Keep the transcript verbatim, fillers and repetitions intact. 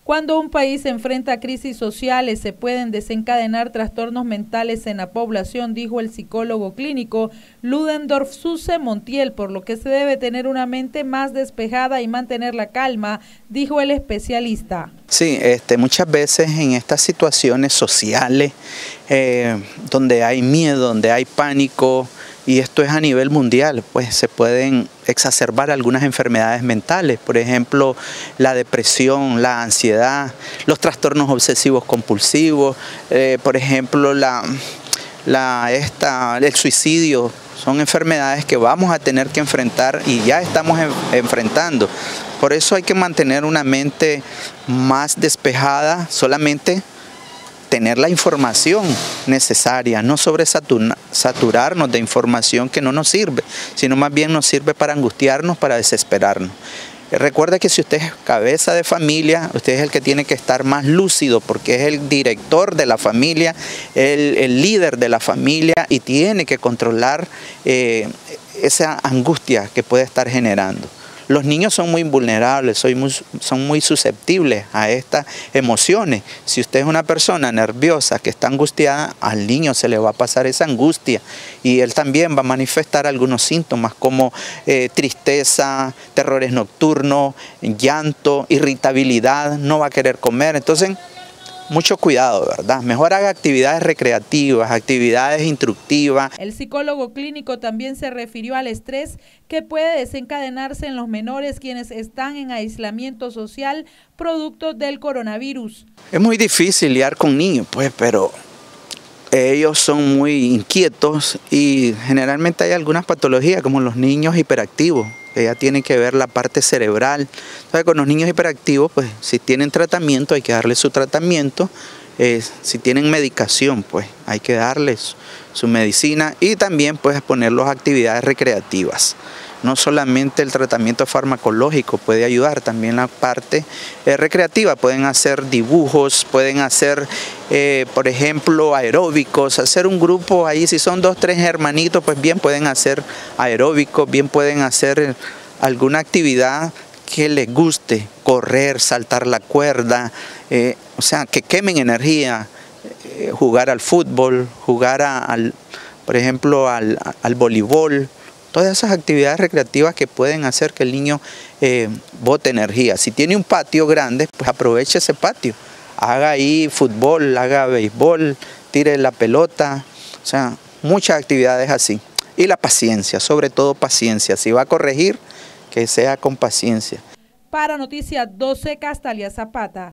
Cuando un país enfrenta crisis sociales, se pueden desencadenar trastornos mentales en la población, dijo el psicólogo clínico Ludendorff Susse Montiel, por lo que se debe tener una mente más despejada y mantener la calma, dijo el especialista. Sí, este, muchas veces en estas situaciones sociales, eh, donde hay miedo, donde hay pánico, y esto es a nivel mundial, pues se pueden exacerbar algunas enfermedades mentales, por ejemplo, la depresión, la ansiedad, los trastornos obsesivos compulsivos, eh, por ejemplo, la, la, esta, el suicidio. Son enfermedades que vamos a tener que enfrentar y ya estamos en, enfrentando. Por eso hay que mantener una mente más despejada, solamente tener la información necesaria, no sobresaturarnos de información que no nos sirve, sino más bien nos sirve para angustiarnos, para desesperarnos. Recuerda que si usted es cabeza de familia, usted es el que tiene que estar más lúcido porque es el director de la familia, el, el líder de la familia y tiene que controlar eh, esa angustia que puede estar generando. Los niños son muy vulnerables, son muy, son muy susceptibles a estas emociones. Si usted es una persona nerviosa que está angustiada, al niño se le va a pasar esa angustia y él también va a manifestar algunos síntomas como eh, tristeza, terrores nocturnos, llanto, irritabilidad, no va a querer comer. Entonces, mucho cuidado, ¿verdad? Mejor haga actividades recreativas, actividades instructivas. El psicólogo clínico también se refirió al estrés que puede desencadenarse en los menores quienes están en aislamiento social producto del coronavirus. Es muy difícil lidiar con niños, pues, pero ellos son muy inquietos y generalmente hay algunas patologías como los niños hiperactivos. Ella tiene que ver la parte cerebral. Entonces, con los niños hiperactivos, pues si tienen tratamiento hay que darles su tratamiento. Eh, si tienen medicación, pues hay que darles su medicina y también pues ponerlos a actividades recreativas. No solamente el tratamiento farmacológico puede ayudar, también la parte eh, recreativa. Pueden hacer dibujos, pueden hacer, eh, por ejemplo, aeróbicos, hacer un grupo ahí, si son dos, tres hermanitos, pues bien pueden hacer aeróbicos, bien pueden hacer alguna actividad que les guste, correr, saltar la cuerda, eh, o sea, que quemen energía, eh, jugar al fútbol, jugar a, al, por ejemplo, al, al voleibol. Todas esas actividades recreativas que pueden hacer que el niño eh, bote energía. Si tiene un patio grande, pues aproveche ese patio. Haga ahí fútbol, haga béisbol, tire la pelota. O sea, muchas actividades así. Y la paciencia, sobre todo paciencia. Si va a corregir, que sea con paciencia. Para Noticias doce, Castalia Zapata.